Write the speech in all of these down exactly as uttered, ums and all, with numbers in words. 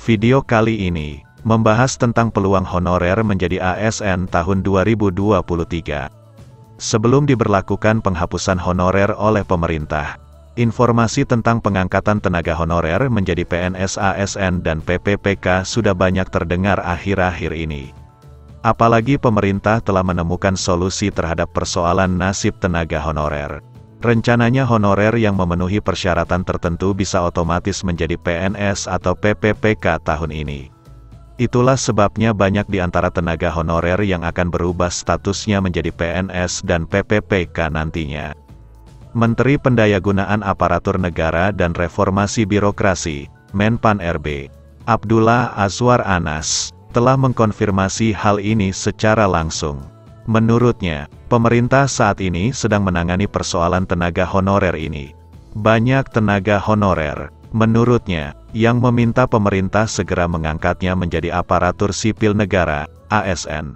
Video kali ini membahas tentang peluang honorer menjadi A S N tahun dua ribu dua puluh tiga. Sebelum diberlakukan penghapusan honorer oleh pemerintah, informasi tentang pengangkatan tenaga honorer menjadi P N S A S N dan P P P K sudah banyak terdengar akhir-akhir ini. Apalagi pemerintah telah menemukan solusi terhadap persoalan nasib tenaga honorer. Rencananya honorer yang memenuhi persyaratan tertentu bisa otomatis menjadi P N S atau P P P K tahun ini. Itulah sebabnya banyak di antara tenaga honorer yang akan berubah statusnya menjadi P N S dan P P P K nantinya. Menteri Pendayagunaan Aparatur Negara dan Reformasi Birokrasi, Menpan R B, Abdullah Azwar Anas, telah mengkonfirmasi hal ini secara langsung. Menurutnya, pemerintah saat ini sedang menangani persoalan tenaga honorer ini. Banyak tenaga honorer, menurutnya, yang meminta pemerintah segera mengangkatnya menjadi aparatur sipil negara, A S N.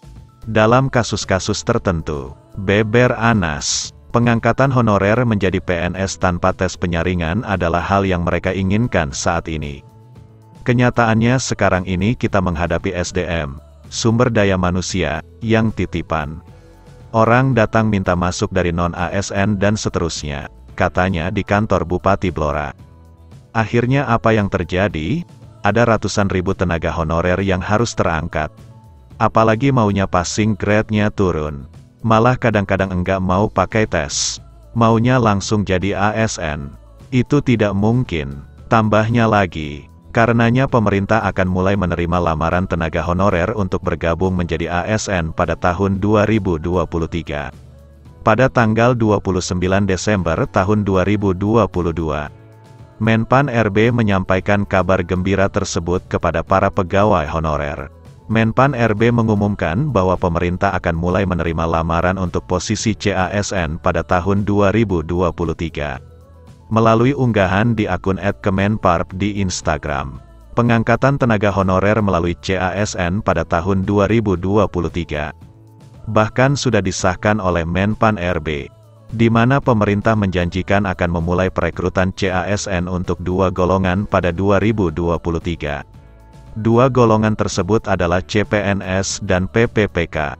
Dalam kasus-kasus tertentu, beber Anas, pengangkatan honorer menjadi P N S tanpa tes penyaringan adalah hal yang mereka inginkan saat ini. Kenyataannya sekarang ini kita menghadapi S D M, sumber daya manusia, yang titipan. Orang datang minta masuk dari non-A S N dan seterusnya, katanya di kantor Bupati Blora. Akhirnya apa yang terjadi? Ada ratusan ribu tenaga honorer yang harus terangkat. Apalagi maunya passing grade-nya turun. Malah kadang-kadang enggak mau pakai tes. Maunya langsung jadi A S N. Itu tidak mungkin. Tambahnya lagi, karenanya pemerintah akan mulai menerima lamaran tenaga honorer untuk bergabung menjadi A S N pada tahun dua ribu dua puluh tiga. Pada tanggal dua puluh sembilan Desember tahun dua ribu dua puluh dua, Menpan R B menyampaikan kabar gembira tersebut kepada para pegawai honorer. Menpan R B mengumumkan bahwa pemerintah akan mulai menerima lamaran untuk posisi C A S N pada tahun dua ribu dua puluh tiga. Melalui unggahan di akun et kemenparb di Instagram, pengangkatan tenaga honorer melalui C A S N pada tahun dua ribu dua puluh tiga bahkan sudah disahkan oleh Menpan R B, di mana pemerintah menjanjikan akan memulai perekrutan C A S N untuk dua golongan pada dua ribu dua puluh tiga. Dua golongan tersebut adalah C P N S dan P P P K.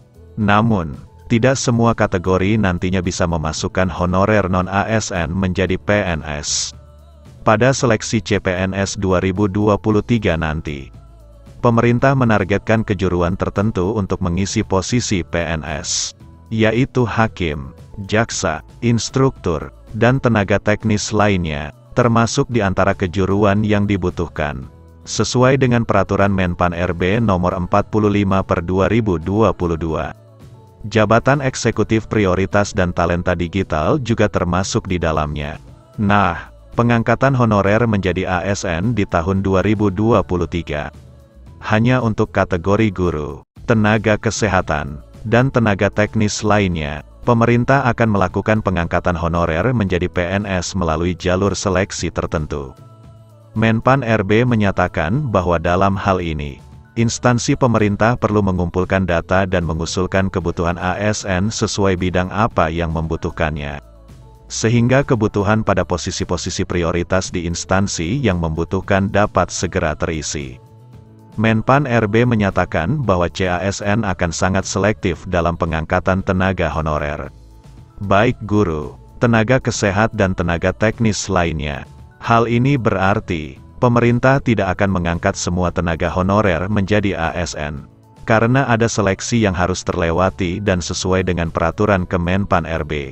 Namun, tidak semua kategori nantinya bisa memasukkan honorer non-A S N menjadi P N S. Pada seleksi C P N S dua ribu dua puluh tiga nanti, pemerintah menargetkan kejuruan tertentu untuk mengisi posisi P N S, yaitu hakim, jaksa, instruktur, dan tenaga teknis lainnya, termasuk di antara kejuruan yang dibutuhkan. Sesuai dengan peraturan Menpan R B nomor empat puluh lima per dua ribu dua puluh dua. Jabatan Eksekutif Prioritas dan Talenta Digital juga termasuk di dalamnya. Nah, pengangkatan honorer menjadi A S N di tahun dua ribu dua puluh tiga. Hanya untuk kategori guru, tenaga kesehatan, dan tenaga teknis lainnya, pemerintah akan melakukan pengangkatan honorer menjadi P N S melalui jalur seleksi tertentu. Menpan R B menyatakan bahwa dalam hal ini, instansi pemerintah perlu mengumpulkan data dan mengusulkan kebutuhan A S N sesuai bidang apa yang membutuhkannya. Sehingga kebutuhan pada posisi-posisi prioritas di instansi yang membutuhkan dapat segera terisi. Menpan R B menyatakan bahwa C A S N akan sangat selektif dalam pengangkatan tenaga honorer. Baik guru, tenaga kesehatan dan tenaga teknis lainnya. Hal ini berarti, pemerintah tidak akan mengangkat semua tenaga honorer menjadi A S N. Karena ada seleksi yang harus terlewati dan sesuai dengan peraturan Kemenpan R B.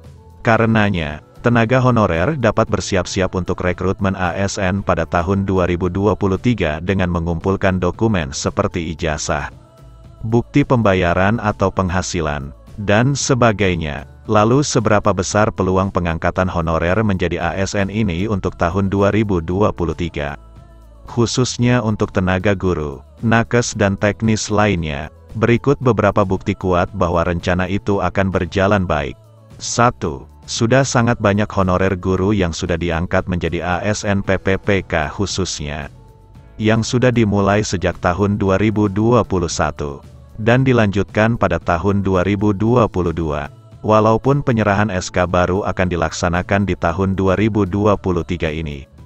Karenanya, tenaga honorer dapat bersiap-siap untuk rekrutmen A S N pada tahun dua ribu dua puluh tiga dengan mengumpulkan dokumen seperti ijazah, bukti pembayaran atau penghasilan, dan sebagainya. Lalu seberapa besar peluang pengangkatan honorer menjadi A S N ini untuk tahun dua ribu dua puluh tiga? Khususnya untuk tenaga guru, nakes dan teknis lainnya, berikut beberapa bukti kuat bahwa rencana itu akan berjalan baik. satu. Sudah sangat banyak honorer guru yang sudah diangkat menjadi A S N P P P K khususnya, yang sudah dimulai sejak tahun dua ribu dua puluh satu, dan dilanjutkan pada tahun dua ribu dua puluh dua. Walaupun penyerahan S K baru akan dilaksanakan di tahun dua ribu dua puluh tiga ini.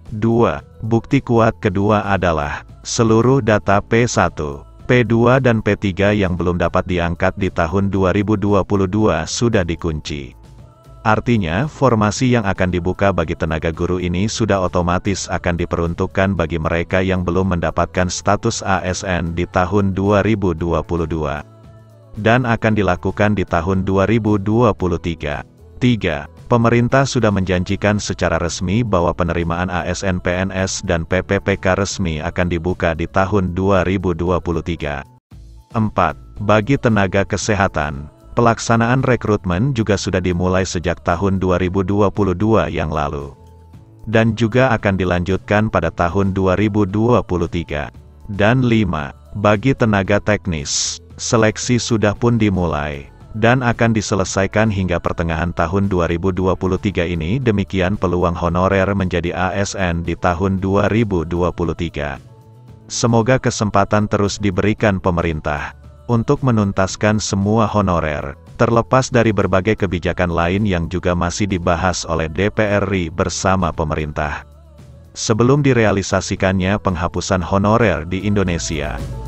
dua. Bukti kuat kedua adalah, seluruh data P satu, P dua dan P tiga yang belum dapat diangkat di tahun dua ribu dua puluh dua sudah dikunci. Artinya, formasi yang akan dibuka bagi tenaga guru ini sudah otomatis akan diperuntukkan bagi mereka yang belum mendapatkan status A S N di tahun dua ribu dua puluh dua. Dan akan dilakukan di tahun dua ribu dua puluh tiga. tiga. Pemerintah sudah menjanjikan secara resmi bahwa penerimaan A S N P N S dan P P P K resmi akan dibuka di tahun dua ribu dua puluh tiga. empat. Bagi tenaga kesehatan, pelaksanaan rekrutmen juga sudah dimulai sejak tahun dua ribu dua puluh dua yang lalu. Dan juga akan dilanjutkan pada tahun dua ribu dua puluh tiga. Dan lima. Bagi tenaga teknis, seleksi sudah pun dimulai, dan akan diselesaikan hingga pertengahan tahun dua ribu dua puluh tiga ini. Demikian peluang honorer menjadi A S N di tahun dua ribu dua puluh tiga. Semoga kesempatan terus diberikan pemerintah untuk menuntaskan semua honorer, terlepas dari berbagai kebijakan lain yang juga masih dibahas oleh D P R R I bersama pemerintah, sebelum direalisasikannya penghapusan honorer di Indonesia.